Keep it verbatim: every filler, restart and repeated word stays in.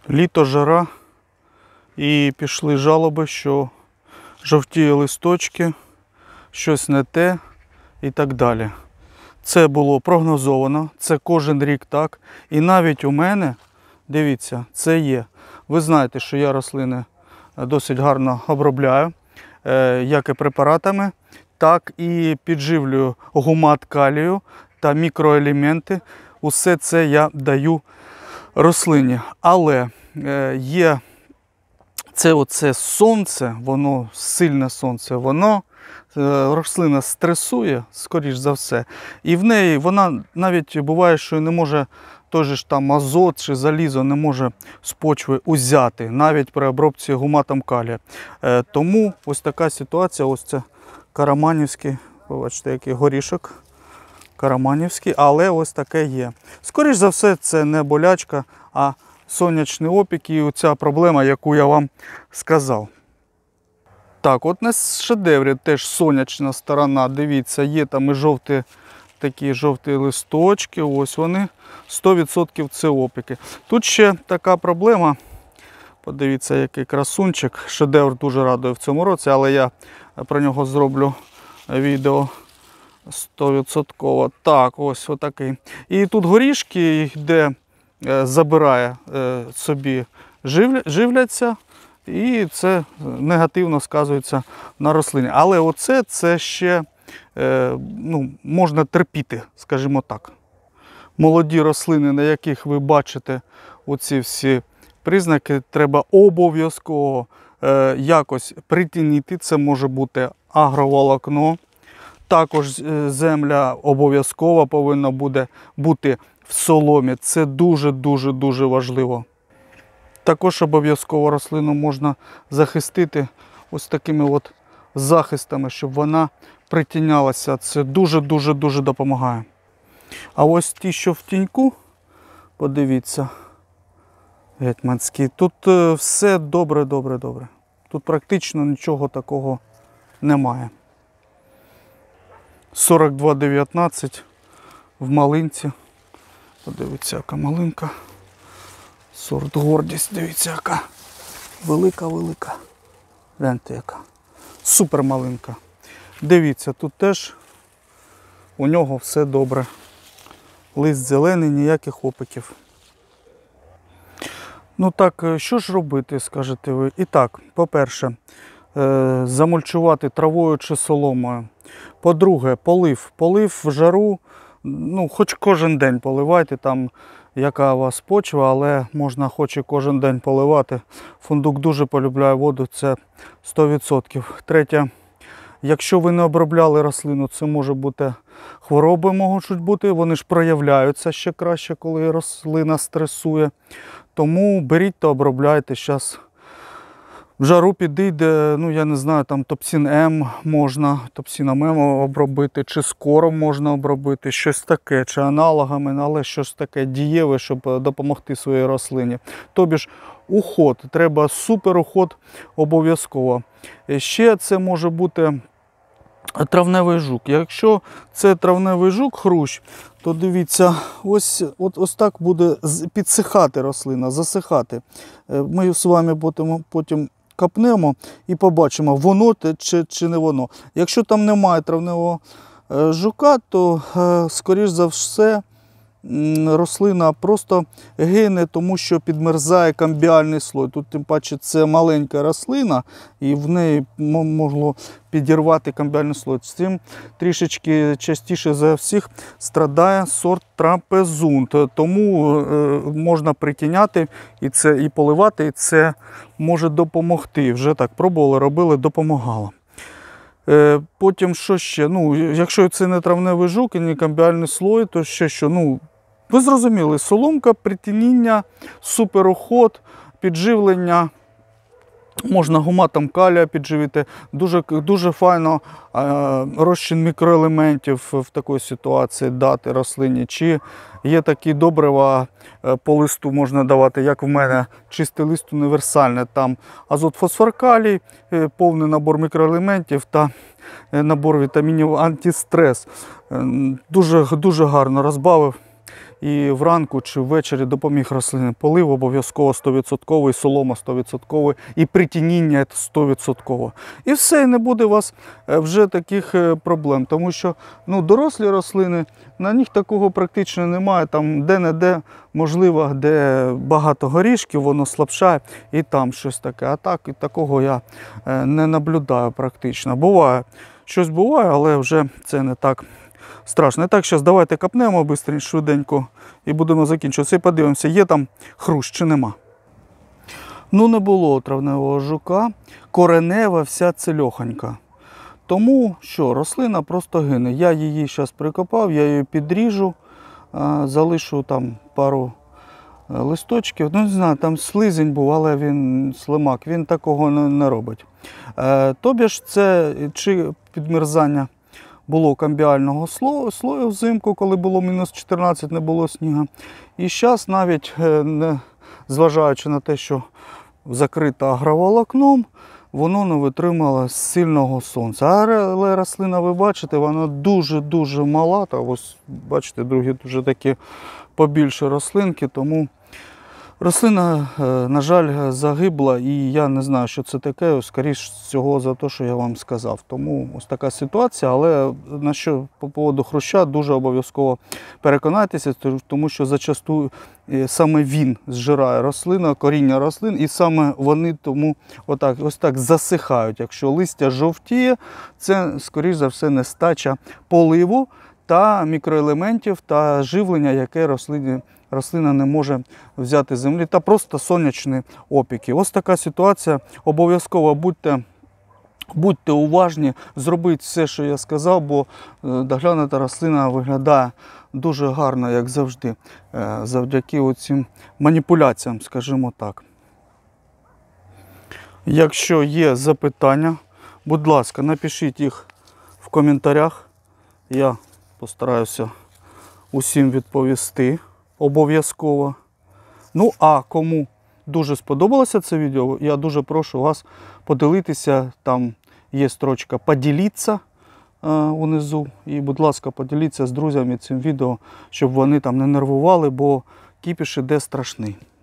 Літо, жара, і пішли жалоби, що жовтіє листочки, щось не те і так далі. Це було прогнозовано, це кожен рік так. І навіть у мене, дивіться, це є. Ви знаєте, що я рослини досить гарно обробляю, як і препаратами, так і підживлюю гумат калію та мікроелементи. Усе це я даю рослині. Але є це оце сонце, воно сильне сонце, воно рослина стресує, скоріш за все. І в неї вона навіть буває, що не може той же ж там азот чи залізо не може з почви узяти, навіть при обробці гуматом калія. Тому ось така ситуація, ось це караманівський, бачите, який горішок. Караманівський, але ось таке є. Скоріш за все, це не болячка, а сонячний опік і оця проблема, яку я вам сказав. Так, от на шедеврі теж сонячна сторона, дивіться, є там і жовті, такі жовті листочки, ось вони, сто відсотків це опіки. Тут ще така проблема, подивіться, який красунчик, шедевр дуже радує в цьому році, але я про нього зроблю відео. сто відсотків. Так, ось отакий. І тут горішки, де забирає собі, живляться, і це негативно сказується на рослині. Але оце це ще ну, можна терпіти, скажімо так. Молоді рослини, на яких ви бачите оці всі признаки, треба обов'язково якось притінити. Це може бути агроволокно. Також земля обов'язково повинна буде бути в соломі. Це дуже-дуже-дуже важливо. Також обов'язково рослину можна захистити ось такими от захистами, щоб вона притінялася. Це дуже-дуже-дуже допомагає. А ось ті, що в тіньку, подивіться, гетьманські, тут все добре-добре-добре. Тут практично нічого такого немає. сорок два дев'ятнадцять в малинці. Подивіться, яка малинка. Сорт гордість, дивіться, яка велика-велика. Гляньте, яка. Супер малинка. Дивіться, тут теж у нього все добре. Лист зелений, ніяких опиків. Ну так, що ж робити, скажете ви? І так, по-перше, замульчувати травою чи соломою. По-друге, полив. Полив в жару, ну, хоч кожен день поливайте, там, яка у вас почва, але можна хоч і кожен день поливати. Фундук дуже полюбляє воду, це сто відсотків. Третє, якщо ви не обробляли рослину, це може бути хвороби можуть бути, вони ж проявляються ще краще, коли рослина стресує. Тому беріть та обробляйте. Зараз в жару підійде, ну я не знаю, там топсин М можна, топсином М обробити, чи скором можна обробити, щось таке, чи аналогами, але щось таке дієве, щоб допомогти своїй рослині. Тобі ж уход, треба супер уход обов'язково. Ще це може бути травневий жук. Якщо це травневий жук, хрущ, то дивіться, ось, от, ось так буде підсихати рослина, засихати. Ми з вами потім, потім копнемо і побачимо, воно те чи, чи не воно. Якщо там немає травневого жука, то, скоріш за все, рослина просто гине, тому що підмерзає камбіальний слой. Тут, тим паче, це маленька рослина, і в неї могло підірвати камбіальний слой. З цим трішечки частіше за всіх страдає сорт трапезунт. Тому можна притіняти і це і поливати, і це може допомогти. Вже так пробували, робили, допомагало. Потім що ще? Ну, якщо це не травневий жук і не камбіальний слой, то ще що? Ну, ви зрозуміли, соломка, притініння, суперуход, підживлення. Можна гуматом калія підживити. Дуже, дуже файно е, розчин мікроелементів в такій ситуації дати рослині. Чи є такі добрива е, по листу можна давати, як в мене, чистий лист універсальний. Там азот, фосфор, калій, е, повний набор мікроелементів та е, набор вітамінів антистрес. Е, дуже, дуже гарно розбавив. і вранку чи ввечері допоміг рослині. Полив обов'язково сто відсотків, солома сто відсотків, і притініння сто відсотків. І все, і не буде у вас вже таких проблем, тому що ну, дорослі рослини, на них такого практично немає, там де-не-де, можливо, де багато горішків, воно слабшає, і там щось таке. А так, і такого я не наблюдаю практично. Буває, щось буває, але вже це не так страшно. І так, зараз давайте копнемо бистренько, швиденько і будемо закінчувати. І подивимося, є там хрущ чи нема. Ну, не було травневого жука, коренева вся цельохонька. Тому що, рослина просто гине. Я її зараз прикопав, я її підріжу, залишу там пару листочків. Ну, не знаю, там слизень був, але він слимак, він такого не, не робить. Тобі ж це чи підмерзання було камбіального слою, слою взимку, коли було мінус чотирнадцять, не було снігу. І зараз навіть, не зважаючи на те, що закрита агроволокном, воно не витримало сильного сонця. Але рослина, ви бачите, вона дуже-дуже мала. Та ось, бачите, другі дуже такі побільше рослинки, тому рослина, на жаль, загибла, і я не знаю, що це таке, скоріш всього за те, що я вам сказав. Тому ось така ситуація, але на що по поводу хруща дуже обов'язково переконайтеся, тому що зачасту саме він зжирає рослину, коріння рослин, і саме вони тому отак, ось так засихають. Якщо листя жовтіє, це, скоріш за все, нестача поливу та мікроелементів та живлення, яке рослині рослина не може взяти з землі, та просто сонячні опіки. Ось така ситуація. Обов'язково будьте, будьте уважні, зробіть все, що я сказав, бо доглянута рослина виглядає дуже гарно, як завжди, завдяки оцим маніпуляціям, скажімо так. Якщо є запитання, будь ласка, напишіть їх в коментарях. Я постараюся усім відповісти. Обов'язково. Ну, а кому дуже сподобалося це відео, я дуже прошу вас поділитися. Там є строчка «Поділіться» е, унизу. І, будь ласка, поділіться з друзями цим відео, щоб вони там не нервували, бо кіпіш іде страшний.